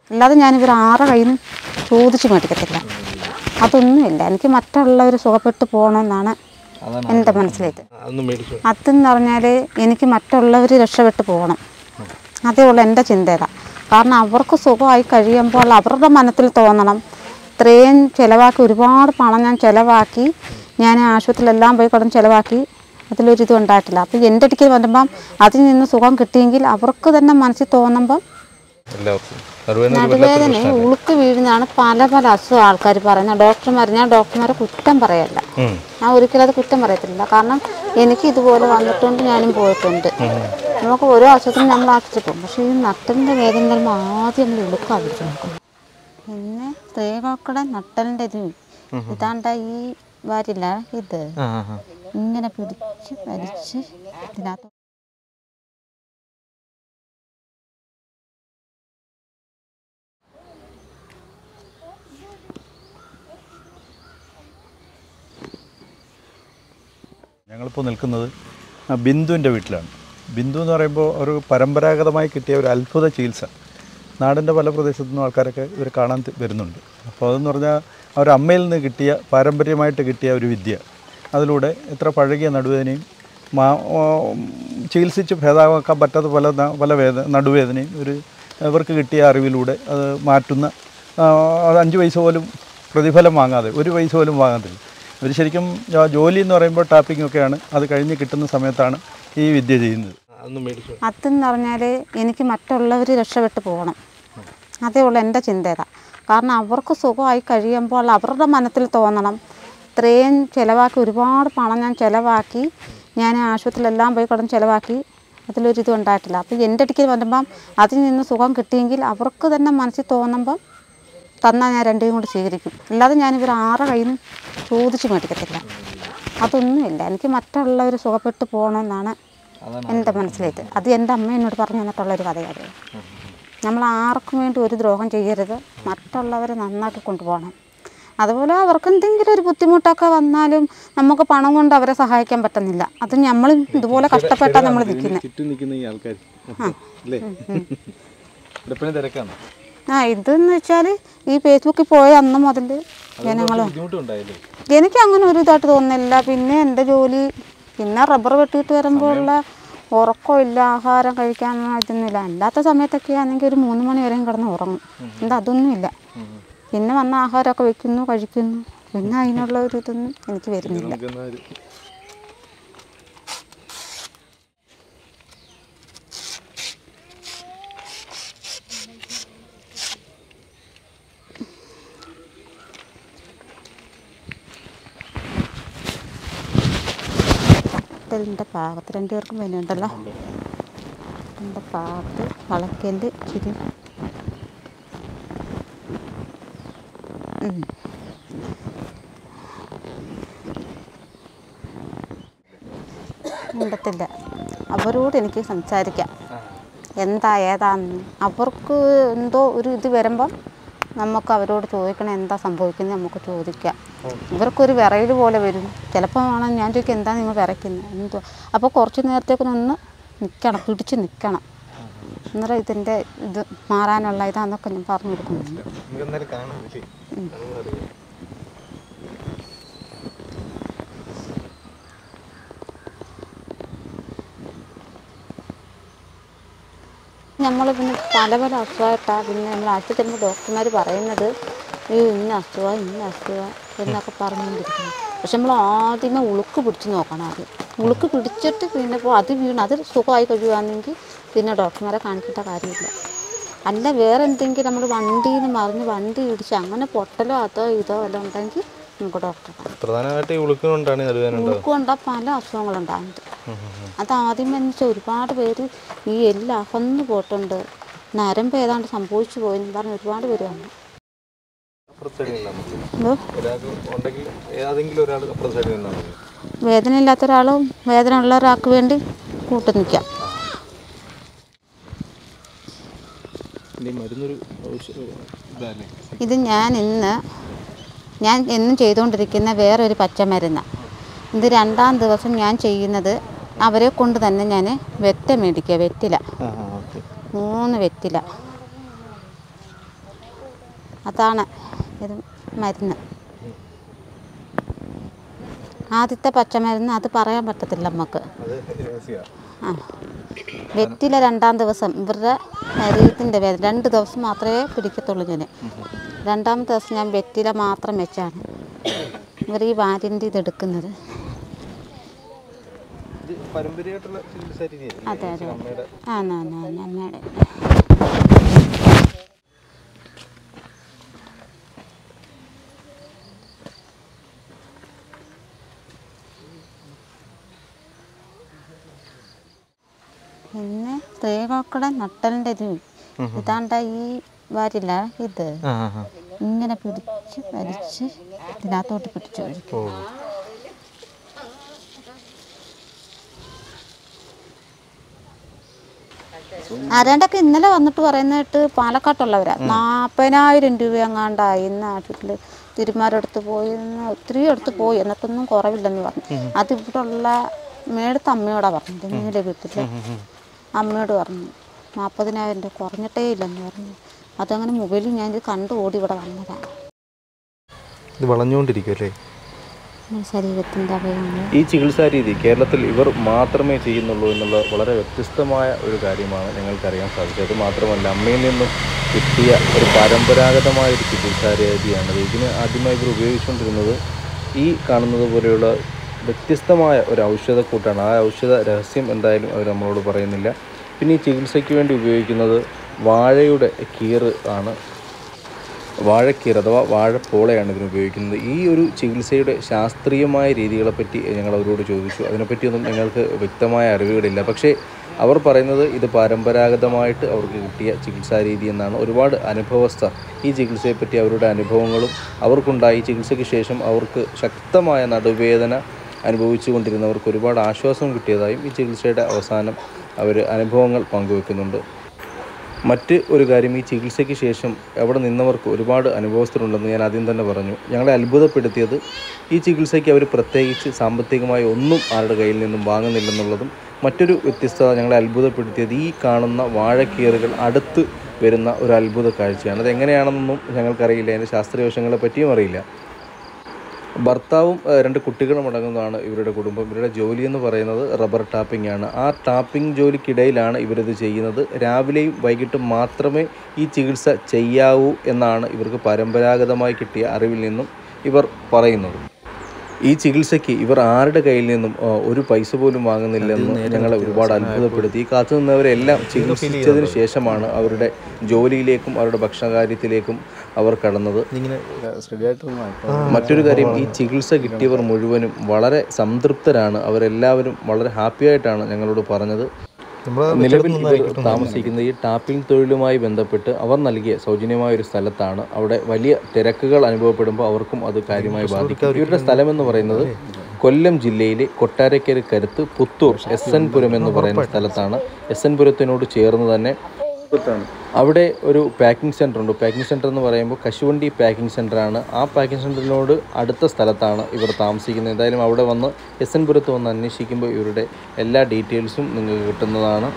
അല്ലാതെ ഞാനിവർ ആരെ കയ്യിൽ നിന്ന് ചോദിച്ച് മേടിക്കത്തില്ല. അതൊന്നുമില്ല. എനിക്ക് മറ്റുള്ളവർ സുഖപ്പെട്ട് പോകണമെന്നാണ് എൻ്റെ മനസ്സിലേക്ക്. അതെന്ന് പറഞ്ഞാൽ എനിക്ക് മറ്റുള്ളവർ രക്ഷപ്പെട്ട് പോകണം, അതേ ഉള്ളൂ എൻ്റെ ചിന്തത. കാരണം അവർക്ക് സുഖമായി കഴിയുമ്പോൾ അവരുടെ മനസ്സിൽ തോന്നണം, ഇത്രയും ചിലവാക്കി, ഒരുപാട് പണം ഞാൻ ചിലവാക്കി, ഞാൻ ആശുപത്രിയിലെല്ലാം പോയി കിടന്ന് ചിലവാക്കി, അതിലൊരിതും ഉണ്ടായിട്ടില്ല. അപ്പോൾ എൻ്റെ അടുക്കൽ വരുമ്പം അതിൽ നിന്ന് സുഖം കിട്ടിയെങ്കിൽ അവർക്ക് തന്നെ മനസ്സിൽ തോന്നുമ്പം. നടുവേദന ഉളുക്ക് വീഴുന്നതാണ് പല പല അസുഖം ആൾക്കാർ പറയുന്നത്. ഞാൻ ഡോക്ടർമാരെ കുറ്റം പറയല്ല, ഞാൻ ഒരിക്കലും അത് കുറ്റം പറയത്തില്ല. കാരണം എനിക്ക് ഇതുപോലെ വന്നിട്ടുണ്ട്, ഞാനും പോയിട്ടുണ്ട്. നമുക്ക് ഓരോ അസുഖത്തിനും നമ്മൾ ആശുപത്രി പോകും. പക്ഷേ ഈ നട്ടലിൻ്റെ വേദന വരുമ്പോൾ ആദ്യം നമ്മൾ ഉളുക്ക് ആവശ്യം നോക്കും. പിന്നെ സ്ത്രീകൾക്കുടെ നട്ടലിൻ്റെ ഇതാണ്ട ഈ വരില്ല, ഇത് ഇങ്ങനെ പിടിച്ച് വലിച്ച് ഇതിനകത്ത് ഞങ്ങളിപ്പോൾ നിൽക്കുന്നത് ബിന്ദുവിൻ്റെ വീട്ടിലാണ്. ബിന്ദു എന്ന് പറയുമ്പോൾ ഒരു പരമ്പരാഗതമായി കിട്ടിയ ഒരു അത്ഭുത ചികിത്സ. നാടിൻ്റെ പല പ്രദേശത്തു നിന്നും ആൾക്കാരൊക്കെ ഇവർ കാണാൻ വരുന്നുണ്ട്. അപ്പോൾ അതെന്ന് പറഞ്ഞാൽ അവരമ്മയിൽ നിന്ന് കിട്ടിയ, പാരമ്പര്യമായിട്ട് കിട്ടിയ ഒരു വിദ്യ. അതിലൂടെ എത്ര പഴകിയ നടുവേദനയും ചികിത്സിച്ച് ഭേദമാക്കാൻ പറ്റാത്ത പല നടുവേദനയും ഇവർക്ക് കിട്ടിയ അറിവിലൂടെ അത് മാറ്റുന്ന, അത് 5 പൈസ പോലും പ്രതിഫലം വാങ്ങാതെ, 1 പൈസ പോലും വാങ്ങാതില്ല. ഇവർ ശരിക്കും ജോലി എന്ന് പറയുമ്പോൾ ടാപ്പിംഗ് ഒക്കെയാണ്, അത് കഴിഞ്ഞ് കിട്ടുന്ന സമയത്താണ് ഈ വിദ്യ ചെയ്യുന്നത്. അതെന്ന് പറഞ്ഞാൽ എനിക്ക് മറ്റുള്ളവർ രക്ഷപ്പെട്ട് പോകണം, അതേ ഉള്ളൂ എൻ്റെ ചിന്തത. കാരണം അവർക്ക് സുഖമായി കഴിയുമ്പോൾ അവരുടെ മനസ്സിൽ തോന്നണം, ഇത്രയും ചിലവാക്കി, ഒരുപാട് പണം ഞാൻ ചിലവാക്കി, ഞാൻ ആശുപത്രിയിലെല്ലാം പോയി കിടന്ന് ചിലവാക്കി, അതിലൊരിതും ഉണ്ടായിട്ടില്ല. അപ്പോൾ എൻ്റെ അടുക്കൽ വരുമ്പം അതിൽ നിന്ന് സുഖം കിട്ടിയെങ്കിൽ അവർക്ക് തന്നെ മനസ്സിൽ തോന്നുമ്പം തന്നാൽ ഞാൻ രണ്ടും കൂടി സ്വീകരിക്കും. അല്ലാതെ ഞാനിവർ ആരെ കയ്യിൽ നിന്ന് ചോദിച്ച് മേടിക്കത്തില്ല. അതൊന്നുമില്ല. എനിക്ക് മറ്റുള്ളവർ സുഖപ്പെട്ട് പോകണമെന്നാണ് എൻ്റെ മനസ്സിലേക്ക്. അത് എൻ്റെ അമ്മ എന്നോട് പറഞ്ഞു തന്നിട്ടുള്ളൊരു കഥയാണ്. നമ്മൾ ആർക്കും വേണ്ടി ഒരു ദ്രോഹം ചെയ്യരുത്, മറ്റുള്ളവരെ നന്നാക്കി കൊണ്ടുപോകണം. അതുപോലെ അവർക്ക് എന്തെങ്കിലും ഒരു ബുദ്ധിമുട്ടൊക്കെ വന്നാലും നമുക്ക് പണം കൊണ്ട് അവരെ സഹായിക്കാൻ പറ്റുന്നില്ല. അത് നമ്മൾ ഇതുപോലെ കഷ്ടപ്പെട്ടാണ് നമ്മൾ നിൽക്കുന്നത്. ഇതെന്ന് വെച്ചാൽ ഈ ഫേസ്ബുക്കിൽ പോയ അന്ന് മുതൽ ജനങ്ങൾ, എനിക്ക് അങ്ങനെ ഒരു ഇതായിട്ട് തോന്നുന്നില്ല. പിന്നെ എൻ്റെ ജോലി, പിന്നെ റബ്ബർ വെട്ടിയിട്ട് വരുമ്പോഴുള്ള ഉറക്കമില്ല, ആഹാരം കഴിക്കാൻ ഇതൊന്നുമില്ല. അല്ലാത്ത സമയത്തൊക്കെ ആണെങ്കിൽ ഒരു 3 മണി വരെയും കിടന്ന് ഉറങ്ങും. അതൊന്നുമില്ല. പിന്നെ വന്ന ആഹാരമൊക്കെ വെക്കുന്നു, കഴിക്കുന്നു. പിന്നെ അതിനുള്ള ഒരു ഇതൊന്നും എനിക്ക് വരുന്നില്ല. എൻ്റെ പാകത്ത് 2 പേർക്കും വേനുണ്ടല്ലോ. എൻ്റെ പാകത്ത് വളക്കല് ചിരി ഉണ്ടത്തില്ല. അവരോട് എനിക്ക് സംസാരിക്കാം, എന്താ ഏതാന്ന്. അവർക്ക് എന്തോ ഒരു ഇത് വരുമ്പം നമുക്ക് അവരോട് ചോദിക്കണം, എന്താ സംഭവിക്കുന്നത് നമുക്ക് ചോദിക്കാം. ഇവർക്കൊരു വിറയൽ പോലെ വരും. ചിലപ്പോൾ ആണെങ്കിൽ ഞാൻ ചോദിക്കും, എന്താ നിങ്ങൾ വിറയ്ക്കുന്നത്, എന്തോ. അപ്പോൾ കുറച്ച് നേരത്തേക്കൊന്ന് നിൽക്കണം, പിടിച്ച് നിൽക്കണം. അന്നേരം ഇതിൻ്റെ ഇത് മാറാനുള്ള ഇതാന്നൊക്കെ ഞാൻ പറഞ്ഞു കൊടുക്കുന്നുണ്ട്. നമ്മൾ പിന്നെ പല പല അസുഖമായിട്ടാണ് പിന്നെ നമ്മൾ ആശുപത്രി ചെല്ലുമ്പോൾ ഡോക്ടർമാർ പറയുന്നത് ഇന്ന അസുഖം എന്നൊക്കെ പറഞ്ഞുകൊണ്ടിരിക്കുന്നു. പക്ഷെ നമ്മൾ ആദ്യമേ ഉളുക്ക് പിടിച്ച് നോക്കണം. ആദ്യം ഉളുക്ക് പിടിച്ചിട്ട് പിന്നെ അത് അത് സുഖമായി കഴിയുകയാണെങ്കിൽ പിന്നെ ഡോക്ടർമാരെ കാണിക്കേണ്ട കാര്യമില്ല. അല്ല വേറെ എന്തെങ്കിലും നമ്മൾ വണ്ടിയിൽ നിന്ന് മറിഞ്ഞ് വണ്ടി ഇടിച്ച് അങ്ങനെ പൊട്ടലോ അതോ ഇതോ വല്ലതും ഉണ്ടെങ്കിൽ നമുക്ക് ഡോക്ടറെ കാണാം. ഉളുക്ക് കൊണ്ടാൽ പല അസുഖങ്ങളുണ്ടാകുന്നത്. അത് ആദ്യമേ എന്ന് വെച്ചാൽ ഒരുപാട് പേര് ഈ എല്ലാം അകന്നു പോയിട്ടുണ്ട്, നരമ്പ് ഏതാണ്ട് സംഭവിച്ചു പോയെന്ന് പറഞ്ഞ് ഒരുപാട് പേര് വന്നു. വേദന ഇല്ലാത്ത ഒരാളും വേദന ഉള്ള ഒരാൾക്ക് വേണ്ടി കൂട്ടു നിൽക്കാം. ഇത് ഞാൻ എന്നും ചെയ്തുകൊണ്ടിരിക്കുന്ന വേറൊരു പച്ചമരുന്നാണ്. ഇത് 2ാം ദിവസം ഞാൻ ചെയ്യുന്നത് അവരെ കൊണ്ട് തന്നെ ഞാൻ വെറ്റില 3 വെറ്റില അതാണ് ഇത് മരുന്ന്. ആദ്യത്തെ പച്ചമരുന്ന് അത് പറയാൻ പറ്റത്തില്ല നമുക്ക്. ആ വെറ്റില 2-ാം ദിവസം ഇവരുടെ ശരീരത്തിൻ്റെ വേദന 2 ദിവസം മാത്രമേ പിടിക്കത്തുള്ളൂ. ഞാൻ 2-ാമത്തെ ദിവസം ഞാൻ വെറ്റില മാത്രം വെച്ചാണ് ഇവർ ഈ വാരിൻ്റെ ഇതെടുക്കുന്നത്. അതെ അതെ അമ്മയുടെ പിന്നെ സ്ത്രീകൾക്കുടെ നട്ടലിൻ്റെ ഇത് ഇതാണ്ട ഈ വാരില്ല ഇത് ഇങ്ങനെ പിടിച്ച് വലിച്ച് ഇതിനകത്തോട്ട് പിടിച്ചു ഒഴിക്കും. ആരാണ്ടൊക്കെ ഇന്നലെ വന്നിട്ട് പറയുന്നിട്ട് പാലക്കാട്ടുള്ളവരാ 40,000 രൂപ എങ്ങാണ്ടായി ഇന്ന് ആശുപത്രിയിൽ തിരുമാരെടുത്ത് പോയി, ഒത്തിരി അടുത്ത് പോയി, എന്നിട്ടൊന്നും കുറവില്ലെന്ന് പറഞ്ഞു. അത് ഇവിടെ ഉള്ള മേടത്തെ അമ്മയോടാ പറഞ്ഞത്. നീല വീട്ടിൽ അമ്മയോട് പറഞ്ഞു 40,000 രൂപ കുറഞ്ഞിട്ടേ ഇല്ലെന്ന് പറഞ്ഞു. അതങ്ങനെ മൊബൈലിൽ ഞാനിത് കണ്ടു ഓടി ഇവിടെ വന്നതാണ്. ഇത് വളഞ്ഞുകൊണ്ടിരിക്കുമല്ലേ ശരീരത്തിൻ്റെ അവയവങ്ങൾ. ഈ ചികിത്സാ രീതി കേരളത്തിൽ ഇവർ മാത്രമേ ചെയ്യുന്നുള്ളൂ എന്നുള്ള വളരെ വ്യത്യസ്തമായ ഒരു കാര്യമാണ് ഞങ്ങൾക്കറിയാൻ സാധിച്ചത്. അത് മാത്രമല്ല അമ്മയിൽ നിന്നും കിട്ടിയ ഒരു പരമ്പരാഗതമായ ഒരു ചികിത്സാ രീതിയാണത്. ഇതിന് ആദ്യമായി ഇവർ ഉപയോഗിച്ചുകൊണ്ടിരുന്നത് ഈ കാണുന്നത് പോലെയുള്ള വ്യത്യസ്തമായ ഒരു ഔഷധക്കൂട്ടാണ്. ആ ഔഷധ രഹസ്യം എന്തായാലും അവർ നമ്മളോട് പറയുന്നില്ല. പിന്നെ ഈ ചികിത്സയ്ക്ക് വേണ്ടി ഉപയോഗിക്കുന്നത് വാഴയുടെ കീറ് ആണ്. വാഴക്കീർ അഥവാ വാഴപ്പോളയാണ് ഇതിന് ഉപയോഗിക്കുന്നത്. ഈ ഒരു ചികിത്സയുടെ ശാസ്ത്രീയമായ രീതികളെപ്പറ്റി ഞങ്ങൾ അവരോട് ചോദിച്ചു. അതിനെപ്പറ്റിയൊന്നും ഞങ്ങൾക്ക് വ്യക്തമായ അറിവുകളില്ല. പക്ഷേ അവർ പറയുന്നത് ഇത് പരമ്പരാഗതമായിട്ട് അവർക്ക് കിട്ടിയ ചികിത്സാ രീതി എന്നാണ്. ഒരുപാട് അനുഭവസ്ഥർ ഈ ചികിത്സയെപ്പറ്റി അവരുടെ അനുഭവങ്ങളും അവർക്കുണ്ടായി ചികിത്സയ്ക്ക് ശേഷം അവർക്ക് ശക്തമായ നടുവേദന അനുഭവിച്ചു കൊണ്ടിരുന്നവർക്ക് ഒരുപാട് ആശ്വാസം കിട്ടിയതായും ഈ ചികിത്സയുടെ അവസാനം അവർ അനുഭവങ്ങൾ പങ്കുവെക്കുന്നുണ്ട്. മറ്റ് ഒരു കാര്യം, ഈ ചികിത്സയ്ക്ക് ശേഷം അവിടെ നിന്നവർക്ക് ഒരുപാട് അനുഭവസ്ഥരുണ്ടെന്ന് ഞാൻ ആദ്യം തന്നെ പറഞ്ഞു. ഞങ്ങളെ അത്ഭുതപ്പെടുത്തിയത് ഈ ചികിത്സയ്ക്ക് അവർ പ്രത്യേകിച്ച് സാമ്പത്തികമായി ഒന്നും ആരുടെ കയ്യിൽ നിന്നും വാങ്ങുന്നില്ലെന്നുള്ളതും. മറ്റൊരു വ്യത്യസ്തത ഞങ്ങളെ അത്ഭുതപ്പെടുത്തിയത് ഈ കാണുന്ന വാഴക്കീറുകൾ അടുത്ത് വരുന്ന ഒരു അത്ഭുത കാഴ്ചയാണ്. അതെങ്ങനെയാണെന്നൊന്നും ഞങ്ങൾക്കറിയില്ല. അതിൻ്റെ ശാസ്ത്രീയ വശങ്ങളെ പറ്റിയും അറിയില്ല. ഭർത്താവും 2 കുട്ടികളും അടങ്ങുന്നതാണ് ഇവരുടെ കുടുംബം. ഇവരുടെ ജോലി എന്ന് പറയുന്നത് റബ്ബർ ടാപ്പിംഗ് ആണ്. ആ ടാപ്പിംഗ് ജോലിക്കിടയിലാണ് ഇവരിത് ചെയ്യുന്നത്. രാവിലെയും വൈകിട്ടും മാത്രമേ ഈ ചികിത്സ ചെയ്യാവൂ എന്നാണ് ഇവർക്ക് പരമ്പരാഗതമായി കിട്ടിയ അറിവിൽ നിന്നും ഇവർ പറയുന്നത്. ഈ ചികിത്സയ്ക്ക് ഇവർ ആരുടെ കയ്യിൽ നിന്നും ഒരു പൈസ പോലും വാങ്ങുന്നില്ലെന്ന് ഞങ്ങളെ ഒരുപാട് അത്ഭുതപ്പെടുത്തി. ഈ കാത്തു നിന്നവരെല്ലാം ചികിത്സിച്ചതിന് ശേഷമാണ് അവരുടെ ജോലിയിലേക്കും അവരുടെ ഭക്ഷണകാര്യത്തിലേക്കും അവർ കടന്നത്. മറ്റൊരു കാര്യം, ഈ ചികിത്സ കിട്ടിയവർ മുഴുവനും വളരെ സംതൃപ്തരാണ്. അവരെല്ലാവരും വളരെ ഹാപ്പിയായിട്ടാണ് ഞങ്ങളോട് പറഞ്ഞത്. നിലവിൽ താമസിക്കുന്ന ഈ ടാപ്പിംഗ് തൊഴിലുമായി ബന്ധപ്പെട്ട് അവർ നൽകിയ സൗജന്യമായ ഒരു സ്ഥലത്താണ്. അവിടെ വലിയ തിരക്കുകൾ അനുഭവപ്പെടുമ്പോൾ അവർക്കും അത് കാര്യമായി ബാധിക്കും. ഇവരുടെ സ്ഥലമെന്ന് പറയുന്നത് കൊല്ലം ജില്ലയിലെ കൊട്ടാരക്കര കരുത്ത് പുത്തൂർ SN പുരം എന്ന് പറയുന്ന സ്ഥലത്താണ്. SN പുരത്തിനോട് ചേർന്ന് തന്നെ അവിടെ ഒരു പാക്കിംഗ് സെൻ്റർ ഉണ്ട്. പാക്കിംഗ് സെൻ്റർ എന്ന് പറയുമ്പോൾ കശുവണ്ടി പാക്കിംഗ് സെൻ്ററാണ്. ആ പാക്കിംഗ് സെൻ്ററിനോട് അടുത്ത സ്ഥലത്താണ് ഇവർ താമസിക്കുന്നത്. എന്തായാലും അവിടെ വന്ന് SN പുരത്ത് വന്ന് അന്വേഷിക്കുമ്പോൾ ഇവരുടെ എല്ലാ ഡീറ്റെയിൽസും നിങ്ങൾക്ക് കിട്ടുന്നതാണ്.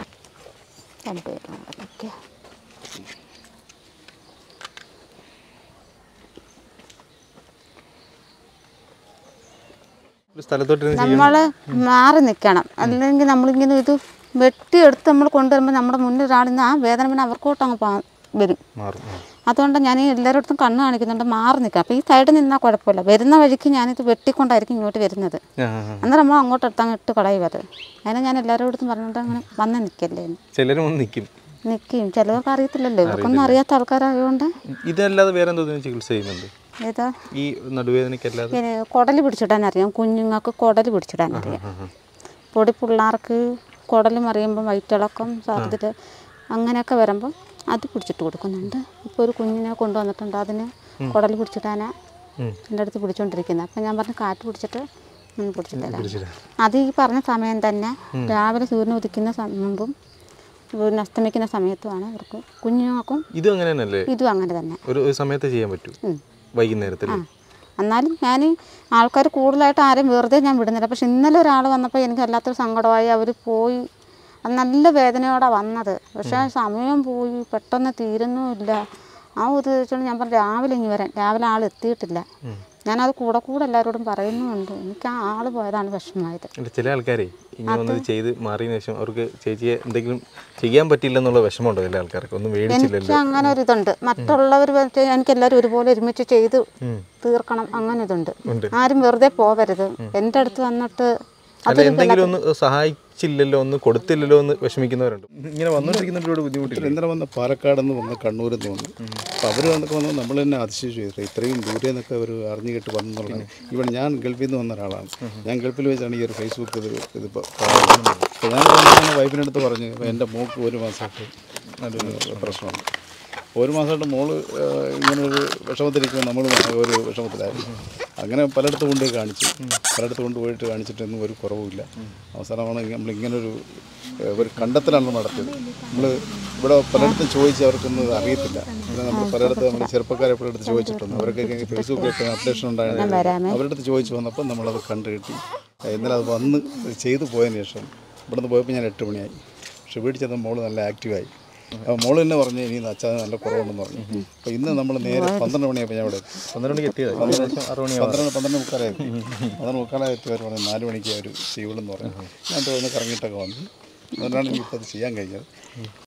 നമ്മൾ മാറി നിൽക്കണം. അല്ലെങ്കിൽ നമ്മളിങ്ങനെ ഇത് വെട്ടിയെടുത്ത് നമ്മൾ കൊണ്ടുവരുമ്പോൾ നമ്മുടെ മുന്നിൽ ഒരാളിന്ന് ആ വേദന പിന്നെ അവർക്കോട്ട് അങ്ങ് വരും. അതുകൊണ്ട് ഞാൻ എല്ലാവരുടെ കണ്ണ് കാണിക്കുന്നുണ്ട് മാറി നിൽക്കാം. അപ്പോൾ ഈ സൈഡിൽ നിന്നാൽ കുഴപ്പമില്ല. വരുന്ന വഴിക്ക് ഞാനിത് വെട്ടിക്കൊണ്ടായിരിക്കും ഇങ്ങോട്ട് വരുന്നത്. അന്നേരം നമ്മൾ അങ്ങോട്ട് എടുത്തങ്ങ് ഇട്ട് കളയുവത്. അതിനെ ഞാൻ എല്ലാവരോടും പറഞ്ഞിട്ട് അങ്ങനെ വന്ന് നിൽക്കല്ലേ. ചിലരും നിൽക്കും, ചിലവർക്ക് അറിയത്തില്ലല്ലോ. ഇവർക്കൊന്നും അറിയാത്ത ആൾക്കാരായതുകൊണ്ട്. ഇതല്ലാതെ വേറെ എന്തോ ചികിത്സ ചെയ്യുന്നുണ്ട്? ഏതാ ഈ നടുവേദനയ്ക്കല്ലാതെ കുടല് പിടിച്ചിടാൻ അറിയാം. കുഞ്ഞുങ്ങൾക്ക് കുടല് പിടിച്ചിടാൻ അറിയാം. പൊടി പിള്ളേർക്ക് കുടൽ മറിയുമ്പം വയറ്റിളക്കം ഛർദ്ദിൽ അങ്ങനെയൊക്കെ വരുമ്പം അത് പിടിച്ചിട്ട് കൊടുക്കുന്നുണ്ട്. ഇപ്പോൾ ഒരു കുഞ്ഞിനെ കൊണ്ടുവന്നിട്ടുണ്ട്. അതിന് കുടൽ പിടിച്ചിട്ടാനാ എൻ്റെ അടുത്ത് പിടിച്ചുകൊണ്ടിരിക്കുന്നത്. അപ്പം ഞാൻ പറഞ്ഞു കാറ്റ് പിടിച്ചിട്ട് പിടിച്ചിട്ടില്ല. അത് ഈ പറഞ്ഞ സമയം തന്നെ രാവിലെ സൂര്യൻ ഉദിക്കുന്ന മുമ്പും സൂര്യൻ അസ്തമിക്കുന്ന സമയത്തുമാണ് ഇവർക്ക് കുഞ്ഞുങ്ങൾക്കും ഇതും അങ്ങനെ തന്നെ ഒരു സമയത്ത് ചെയ്യാൻ പറ്റും, വൈകുന്നേരത്തിൽ. എന്നാലും ഞാൻ ആൾക്കാർ കൂടുതലായിട്ട് ആരെയും വെറുതെ ഞാൻ വിടുന്നില്ല. പക്ഷെ ഇന്നലെ ഒരാൾ വന്നപ്പോൾ എനിക്ക് വല്ലാത്തൊരു സങ്കടമായി. അവർ പോയി, അത് നല്ല വേദനയോടെ വന്നത്. പക്ഷേ സമയം പോയി, പെട്ടെന്ന് തീരുന്നുമില്ല. ആ ഒരു ചോദിച്ചുകൊണ്ട് ഞാൻ പറഞ്ഞു രാവിലെ ഇങ്ങ് വരാൻ. രാവിലെ ആൾ എത്തിയിട്ടില്ല. ഞാനത് കൂടെ എല്ലാവരോടും പറയുന്നുമുണ്ട്. എനിക്ക് ആ ആൾ പോയതാണ് വിഷമമായത്. ചില ആൾക്കാരെ ഇങ്ങനെ വന്നത് ചെയ്ത് മാറിയതിനു ശേഷം അവർക്ക് ചേച്ചിയെ എന്തെങ്കിലും ചെയ്യാൻ പറ്റില്ലെന്നുള്ള വിഷമമുണ്ടോ ചില ആൾക്കാർക്ക്? ഒന്നും മേടിച്ചില്ലല്ലോ. എനിക്ക് അങ്ങനെ ഒരു ഇതുണ്ട്. മറ്റുള്ളവർ എനിക്ക് എല്ലാവരും ഒരുപോലെ ഒരുമിച്ച് ചെയ്ത് തീർക്കണം, അങ്ങനെ ഇതുണ്ട്. ആരും വെറുതെ പോവരുത്. എൻ്റെ അടുത്ത് വന്നിട്ട് അല്ല എന്തെങ്കിലും ഒന്ന് സഹായിച്ചില്ലല്ലോ, ഒന്ന് കൊടുത്തില്ലല്ലോ എന്ന് വിഷമിക്കുന്നവരുണ്ട്. ഇങ്ങനെ വന്നുകൊണ്ടിരിക്കുന്നവരോട് ബുദ്ധിമുട്ടില്ല. ഇന്നലെ വന്ന് പാലക്കാട് നിന്ന് വന്ന് കണ്ണൂരിൽ നിന്ന് വന്നു. അപ്പോൾ അവർ വന്നൊക്കെ വന്ന് നമ്മൾ തന്നെ അതിശയിച്ചു ചെയ്തു. ഇത്രയും ദൂരെ നിന്നൊക്കെ അവർ അറിഞ്ഞു കേട്ട് വന്നെന്നുള്ളത്. ഇവിടെ ഞാൻ ഗൾഫിൽ നിന്ന് വന്ന ഒരാളാണ്. ഞാൻ ഗൾഫിൽ വെച്ചാണ് ഈ ഒരു ഫേസ്ബുക്ക് ഇതിപ്പോൾ ഞാൻ വൈഫിനടുത്ത് പറഞ്ഞു എൻ്റെ മോൾക്ക് 1 മാസമായിട്ട് നല്ലൊരു പ്രശ്നമുണ്ട്. 1 മാസമായിട്ട് മോള് ഇങ്ങനൊരു വിഷമത്തിരിക്കുമ്പോൾ നമ്മൾ ഒരു വിഷമത്തിലായിരുന്നു. അങ്ങനെ പലയിടത്തും കൊണ്ടുപോയി കാണിച്ചു. പലയിടത്ത് കൊണ്ടുപോയിട്ട് കാണിച്ചിട്ടൊന്നും ഒരു കുറവുമില്ല. അവസാനമാണ് നമ്മളിങ്ങനൊരു കണ്ടെത്തലാണ് നടത്തിയത്. നമ്മൾ ഇവിടെ പലയിടത്തും ചോദിച്ച് അവർക്കൊന്നും അറിയത്തില്ല. പിന്നെ നമ്മൾ പലയിടത്ത് നമ്മൾ ചെറുപ്പക്കാരെ പലയിടത്ത് ചോദിച്ചിട്ടുണ്ട്. അവരൊക്കെ ഫേസ്ബുക്കിലൊക്കെ അപ്ഡേഷൻ ഉണ്ടായിരുന്നു. അവരുടെ അടുത്ത് ചോദിച്ച് വന്നപ്പോൾ നമ്മളത് കണ്ടു കിട്ടി. ഇന്നലെ അത് വന്ന് ചെയ്തു പോയതിന് ശേഷം ഇവിടെ നിന്ന് പോയപ്പോൾ ഞാൻ 8 മണിയായി. പക്ഷെ വീട്ടിൽ ചെന്ന മോള് നല്ല ആക്റ്റീവായി. അപ്പോൾ മോള് തന്നെ പറഞ്ഞു ഇനി അച്ഛൻ നല്ല കുറവുണ്ടെന്ന് പറഞ്ഞു. അപ്പോൾ ഇന്ന് നമ്മൾ നേരെ 12 മണിയായപ്പോൾ ഞാൻ ഇവിടെ 12 മണിക്ക് എത്തിയത് 12 മുക്കാലായി 12 മുക്കാലായി എത്തിയവർ പറഞ്ഞു 4 മണിക്ക് അവർ ചെയ്യുള്ളൂ എന്ന് പറഞ്ഞു. ഞാൻ തോന്നുന്നു കറങ്ങിയിട്ടൊക്കെ വന്നു. അതുകൊണ്ടാണ് എനിക്കിപ്പോൾ അത് ചെയ്യാൻ കഴിഞ്ഞത്.